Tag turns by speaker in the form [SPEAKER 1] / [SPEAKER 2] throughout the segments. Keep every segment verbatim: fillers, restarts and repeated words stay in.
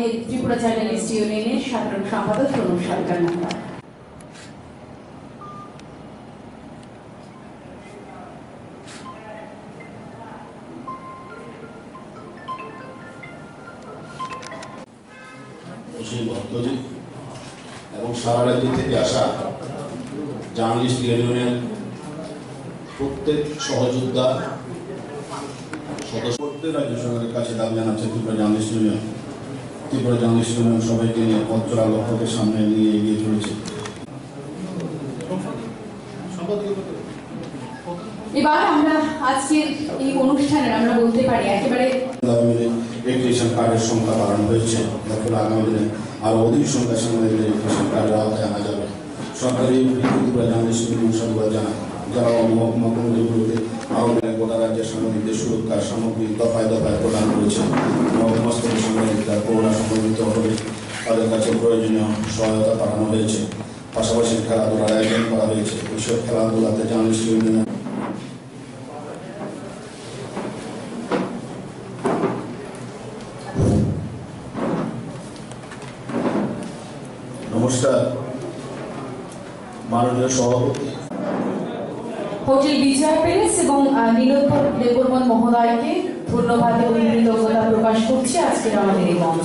[SPEAKER 1] Tripura journalist ইউনিয়নের সাধারণ সম্পাদক প্রণব সরকার নাম্বার।
[SPEAKER 2] এবং সারা রাজ্য থেকে আসা জার্নালিস্ট ইউনিয়নের প্রত্যেক সহযোদ্ধা সদস্য রাজ্য সরকারের কাছে দাবি জানাচ্ছে Tripura journalist union. Tripura journalist union সবাইকে নিয়ে পথ চলা লক্ষ্যকে সামনে নিয়ে এগিয়ে চলেছে।
[SPEAKER 1] এবার আমরা আজকের এই অনুষ্ঠানের আমরা বলতে পারি একেবারে
[SPEAKER 2] ইলেকট্রিশিয়ান কার্ডের সংখ্যা বাড়ানো হয়েছে। ফলে আগামী দিনে আরো অধিক সংখ্যা সাংবাদিক ইলেকট্রিশিয়ান কার্ডের আওতায় আনা যাবে। সরকারি ত্রিপুরা জার্নালিস্ট ইউনিয়ন সরকার জানায় যারা মহকুমা কমিটিগুলোতে আরো গোটা রাজ্যের সাংবাদিকদের সুরক্ষার সামগ্রী দফায় দফায় প্রদান করেছে। মহকুমা স্তরের সাংবাদিকরা করোনা সংক্রমিত হলে তাদের কাছে প্রয়োজনীয় সহায়তা পাঠানো হয়েছে। পাশাপাশি খেলাধুলার আয়োজন করা হয়েছে। এইসব খেলাধুলাতে জার্নালিস্ট ইউনিয়ন নমস্কার মাননীয় সভাপতি
[SPEAKER 1] হোটেল বিজয় প্যালেস এবং নীলোৎপল দেববর্মন মহোদয়কে ধন্যবাদ এবং কৃতজ্ঞতা প্রকাশ করছি আজকের আমাদের এই মঞ্চ।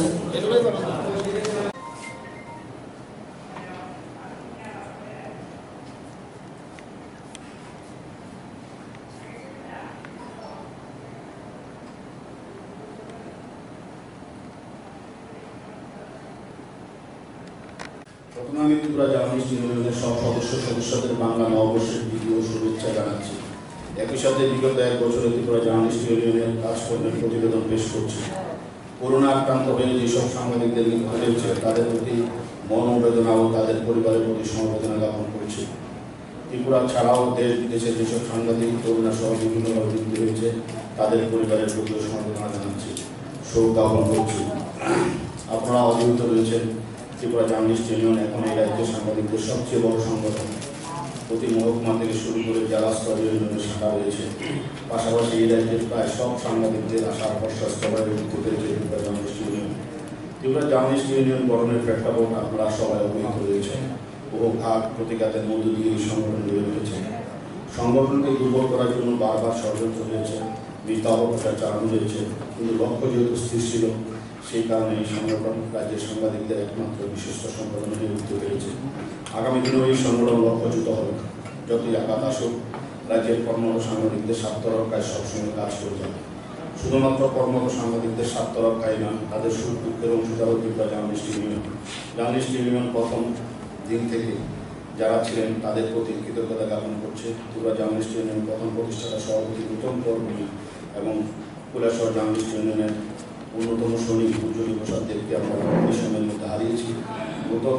[SPEAKER 2] প্রথমে আমি ত্রিপুরা জার্নালিস্ট ইউনিয়নের সব সদস্য সদস্যদের বাংলা নববর্ষের বিধিও শুভেচ্ছা জানাচ্ছি। একই সাথে বিগত এক বছরে ত্রিপুরা জার্নালিস্ট ইউনিয়নের কাজকর্মের প্রতিবেদন পেশ করছি। করোনা আক্রান্ত হয়ে যেসব সাংবাদিকদের মৃত্যু হয়েছে তাদের প্রতি মনোবেদনা ও তাদের পরিবারের প্রতি সমবেদনা জ্ঞাপন করছি। ত্রিপুরা ছাড়াও দেশ বিদেশের যেসব সাংবাদিক করোনা সহ বিভিন্নভাবে মৃত্যু হয়েছে তাদের পরিবারের প্রতিও সমবেদনা জানাচ্ছি, শোক জ্ঞাপন করছি। আপনারা অবহিত রয়েছেন ত্রিপুরা জার্নালিস্ট ইউনিয়ন এখন এই রাজ্যের সাংবাদিকদের সবচেয়ে বড় সংগঠন। প্রতি মহকুমা থেকে শুরু করে জেলা স্তরীয় ইউনিয়নের শাখা রয়েছে। পাশাপাশি এই রাজ্যের প্রায় সব সাংবাদিকদের আশার ভরসা স্তরে উঠতে পেরেছে Tripura journalist union. Tripura journalist union গঠনের প্রেক্ষাপট আপনারা সবাই অবহিত রয়েছেন। বহু ঘাত প্রতিঘাতের মধ্য দিয়ে এই সংগঠন গড়ে উঠেছে। সংগঠনকে দুর্বল করার জন্য বারবার ষড়যন্ত্র হয়েছে, মিথ্যা অপপ্রচার চালানো হয়েছে, কিন্তু লক্ষ্য যেহেতু স্থির ছিল সেই কারণে এই সংগঠন রাজ্যের সাংবাদিকদের একমাত্র বিশিষ্ট সংগঠন হয়ে উঠতে পেরেছে। আগামী দিনেও এই সংগঠন লক্ষ্যচ্যুত হবে। যতই আঘাত আসুক রাজ্যের কর্মরত সাংবাদিকদের স্বার্থ রক্ষায় সবসময় কাজ করে যাবে। শুধুমাত্র কর্মরত সাংবাদিকদের স্বার্থ রক্ষায় নয়, তাদের সুখ দুঃখের অংশীদার Tripura journalist union. Journalist union প্রথম দিন থেকে যারা ছিলেন তাদের প্রতি কৃতজ্ঞতা জ্ঞাপন করছে। ত্রিপুরা জার্নালিস্ট ইউনিয়ন প্রথম প্রতিষ্ঠাতা সভাপতি নূতন কর্মী এবং কৈলাসহর জার্নালিস্ট ইউনিয়নের অন্যতম সৈনিক উজ্জ্বলী প্রসাদ দেবকে আমরা এই সময়ের মধ্যে হারিয়েছি। নতুন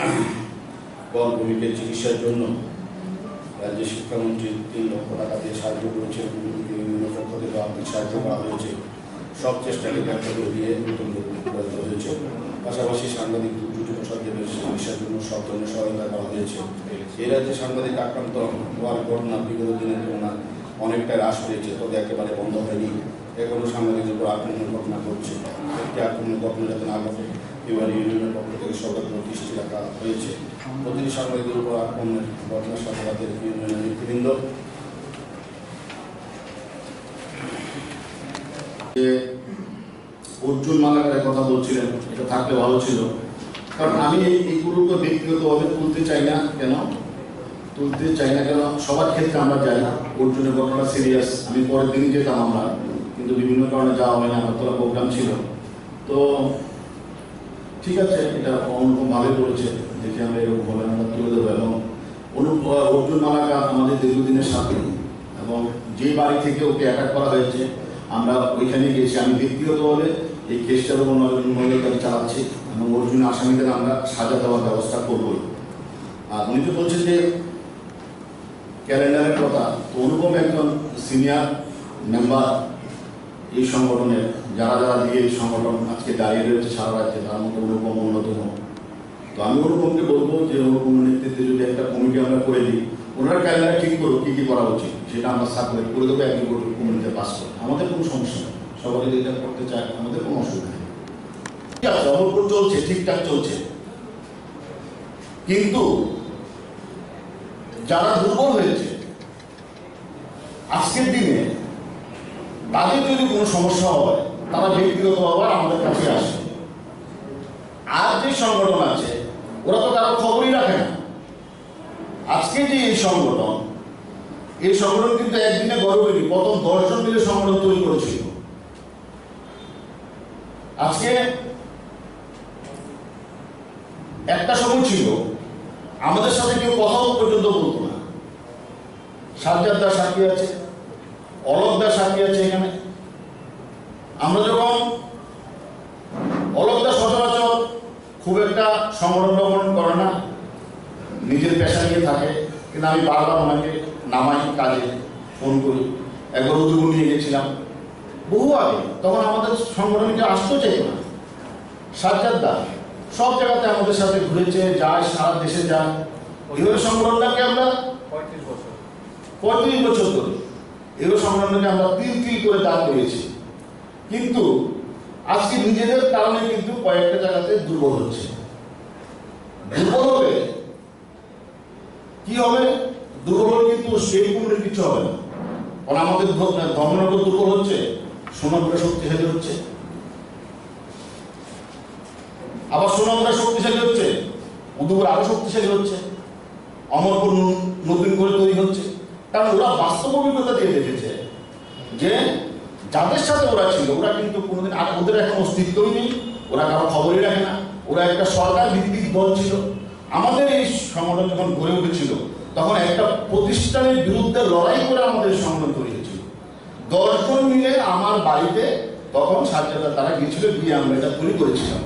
[SPEAKER 2] কর ভূমিকের চিকিৎসার জন্য রাজ্যের শিক্ষামন্ত্রী তিন লক্ষ টাকা দিয়ে সাহায্য করেছে। ইউনিয়নের পক্ষ থেকে আর্থিক সাহায্য করা হয়েছে। সব চেষ্টাকে ব্যর্থ করে দিয়ে নতুন প্রয়াত হয়েছে। পাশাপাশি সাংবাদিক উজ্জ্বলী প্রসাদ দেবের চিকিৎসার জন্য সব ধরনের সহায়তা করা হয়েছে। এই রাজ্যে সাংবাদিক আক্রান্ত হওয়ার ঘটনা বিগত দিনের তুলনায় অনেকটাই হ্রাস পেয়েছে, তবে একেবারে বন্ধ হয়নি। এখনো সাংবাদিকদের উপর আক্রমণের ঘটনা ঘটছে। একটি আক্রমণের ঘটনা যাতে না ঘটে এবার ইউনিয়নের পক্ষ থেকে সতর্ক দৃষ্টি রাখা হয়েছে। প্রতিটি সাংবাদিকদের উপর আক্রমণের ঘটনার সাথে সাথে ইউনিয়নের নেতৃবৃন্দ অর্জুন মালাকারের কথা বলছিলেন, এটা থাকলে ভালো ছিল। কারণ আমি এইগুলোকে ব্যক্তিগতভাবে তুলতে চাই না। কেন তুলতে চাই না কেন সবার ক্ষেত্রে আমরা যাই। অর্জুনের ঘটনা সিরিয়াস, আমি পরের দিনই যেতাম আমরা, কিন্তু বিভিন্ন কারণে যাওয়া হয় না, আমার তোলা প্রোগ্রাম ছিল। তো ঠিক আছে, এটা অন্যরকম ভাবে করেছে, দেখে আমরা এরকম ভাবে আমরা তুলে দেবো। এবং অনুপ অর্জুন মালাকার আমাদের দীর্ঘদিনের সাথে, এবং যে বাড়ি থেকে ওকে অ্যাটাক করা হয়েছে আমরা ওইখানে গেছি। আমি ব্যক্তিগতভাবে এই কেসটার উপর নজরদারি চালাচ্ছি এবং অর্জুন আসামিদের আমরা সাজা দেওয়ার ব্যবস্থা করবই। আর উনি তো বলছেন যে ক্যালেন্ডারের কথা, তো অনুপম একজন সিনিয়র মেম্বার এই সংগঠনের, যারা যারা দিয়ে এই সংগঠন আজকে দাঁড়িয়ে রয়েছে সারা রাজ্যে, তার মধ্যে অনুপম অন্যতম। তো আমি অনুপমকে বলবো যে অনুপমের নেতৃত্বে যদি একটা কমিটি আমরা করে দিই, ওনারা ক্যালেন্ডার ঠিক করবো কী কী করা উচিত, সেটা আমরা সার্কুলেট করে দেবো, একজন কমিটিতে পাস করবো। আমাদের কোনো সমস্যা নেই, সবাই যদি এটা করতে চায় আমাদের কোনো অসুবিধা নেই। আছে, অমরপুর চলছে, ঠিকঠাক চলছে, কিন্তু যারা দুর্বল হয়েছে আজকের দিনে তাদের যদি কোনো সমস্যা হয় তারা ব্যক্তিগতভাবে আমাদের কাছে আসে। আর যে সংগঠন আছে ওরা তো কারো খবরই রাখে না। আজকে যে এই সংগঠন, এই সংগঠন কিন্তু একদিনে গড়ে ওঠেনি, প্রথম দশজন মিলে সংগঠন তৈরি করেছিল। আজকে একটা সময় ছিল আমাদের সাথে কেউ কথাও পর্যন্ত বলতো না। সাজ্জাদ দা সাক্ষী আছে, অলোক দা সাক্ষী আছে। এখানে আমরা যখন অলোক দা সচরাচর খুব একটা সংগঠন টগঠন করে না, নিজের পেশা নিয়ে থাকে, কিন্তু আমি বারবার ওনাকে নামাই কাজে, ফোন করি। একবার উদুপুর নিয়ে গেছিলাম বহু আগে, তখন আমাদের সংগঠনকে আসতে চাইত না। সাজ্জাদ দা সব জায়গাতে আমাদের সাথে ঘুরেছে, যায়, সারা দেশে যায়। এইভাবে সংগঠনটাকে আমরা পঁয়ত্রিশ বছর পঁয়ত্রিশ বছর ধরে এইভাবে সংগঠনটাকে আমরা তিল তিল করে দাঁড় করিয়েছি। কিন্তু আজকে নিজেদের কারণে কিন্তু কয়েকটা জায়গাতে দুর্বল হচ্ছে। দুর্বল হবে কি হবে? দুর্বল হলে কিন্তু সেই কোনো কিছু হবে না। কারণ আমাদের ধর্মনগর দুর্বল হচ্ছে, সোনামুড়া শক্তিশালী হচ্ছে, আবার সোনামুড়া শক্তিশালী হচ্ছে, উদয়পুর আরো শক্তিশালী হচ্ছে, অমরপুর নতুন করে তৈরি হচ্ছে। কারণ ওরা বাস্তব অভিজ্ঞতা দিয়ে দেখেছে যে যাদের সাথে ওরা ছিল ওরা কিন্তু কোনোদিন, আর ওদের এখন অস্তিত্বই নেই, ওরা কারো খবরই রাখে না, ওরা একটা সরকার ভিত্তিক দল ছিল। আমাদের এই সংগঠন যখন গড়ে উঠেছিল তখন একটা প্রতিষ্ঠানের বিরুদ্ধে লড়াই করে আমাদের সংগঠন তৈরি হয়েছিল। দশজন মিলে আমার বাড়িতে তখন সাজ্জাদা তারা গিয়েছিল, গিয়ে আমরা এটা তৈরি করেছিলাম।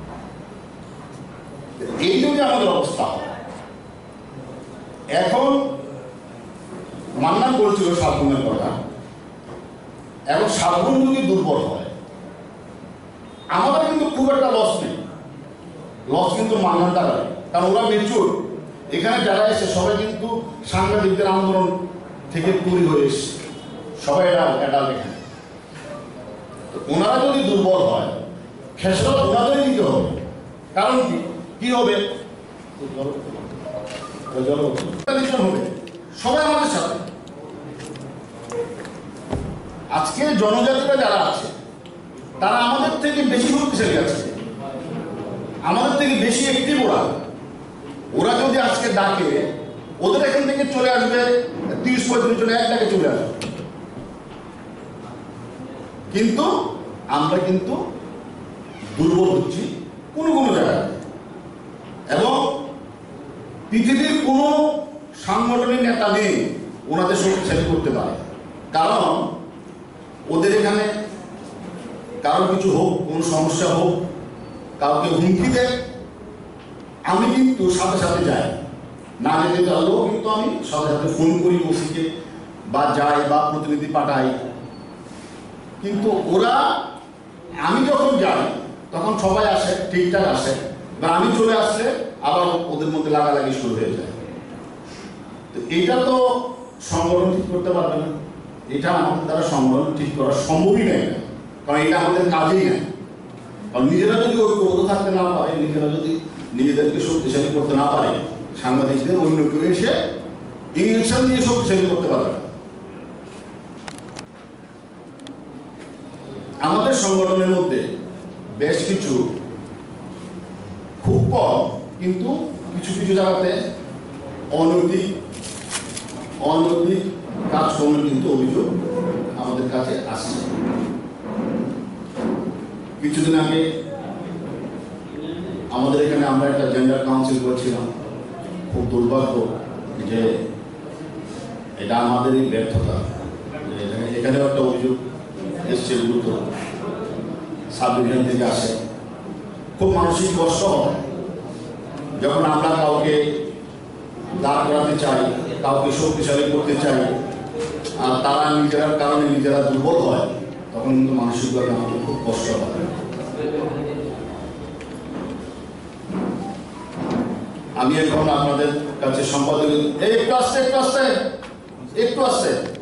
[SPEAKER 2] এই যদি আমাদের অবস্থা হয়, এখন মান্নান বলছিল সাতগুণের কথা, এখন সাতগুণ যদি দুর্বল হয় আমাদের কিন্তু খুব একটা লস নেই, লস কিন্তু মান্নান টাকা, কারণ ওরা মেচুর। এখানে যারা এসে সবাই কিন্তু সাংবাদিকদের আন্দোলন থেকে তৈরি হয়ে এসছে, সবাই এটা এটা এখানে। ওনারা যদি দুর্বল হয় খেসারত ওনাদেরই দিতে হবে। কারণ কি কি হবে? হবে সবাই আমাদের সাথে। আজকে জনজাতিরা যারা আছে তারা আমাদের থেকে বেশি শক্তিশালী আছে, আমাদের থেকে বেশি অ্যাক্টিভ। ওরা ওরা যদি আজকে ডাকে, ওদের এখান থেকে চলে আসবে তিরিশ পঁয়ত্রিশ জন, এক ডাকে চলে আসবে। কিন্তু আমরা কিন্তু দুর্বল হচ্ছি কোনো কোনো জায়গায়, এবং পৃথিবীর কোনো সাংগঠনিক নেতা নেই ওনাদের শক্তিশালী করতে পারে। কারণ ওদের এখানে কারো কিছু হোক, কোনো সমস্যা হোক, কাউকে হুমকি দেয়, আমি কিন্তু সাথে সাথে যাই, না যেতে চাইলেও কিন্তু আমি সাথে সাথে ফোন করি ওসিকে, বা যাই বা প্রতিনিধি পাঠাই। কিন্তু ওরা, আমি যখন যাই তখন সবাই আসে, ঠিকঠাক আসে, বা আমি চলে আসলে আবার ওদের মধ্যে লাগালাগি শুরু হয়ে যায়। তো এইটা তো সংগঠন ঠিক করতে পারবে না, এটা আমাদের দ্বারা সংগঠন ঠিক করা সম্ভবই নয়, কারণ এটা আমাদের কাজেই নেই। কারণ নিজেরা যদি ঐক্যবদ্ধ থাকতে না পারে, নিজেরা যদি নিজেদেরকে শক্তিশালী করতে না পারে, সাংবাদিকদের অন্য কেউ এসে ইঞ্জেকশন দিয়ে শক্তিশালী করতে পারবে না। আমাদের সংগঠনের মধ্যে বেশ কিছু, খুব কম কিন্তু কিছু কিছু জায়গাতে অনৈতিক অনৈতিক কাজকর্মের কিন্তু অভিযোগ আমাদের কাছে আসছে। কিছুদিন আগে আমাদের এখানে আমরা একটা জেন্ডার কাউন্সিল করছিলাম। খুব দুর্ভাগ্য যে এটা আমাদেরই ব্যর্থতা, এখানেও একটা অভিযোগ এসছে, গুরুতর সাব ডিভিশন থেকে আসে। খুব মানসিক কষ্ট হয় যখন আমরা কাউকে দাঁড় করাতে চাই, কাউকে শক্তিশালী করতে চাই, আর তারা নিজেরার কারণে নিজেরা দুর্বল হয়, তখন কিন্তু মানসিকভাবে আমাদের খুব কষ্ট হয়। আমি এখন আপনাদের কাছে সম্পাদক, একটু আসছে একটু আসছে একটু আসছে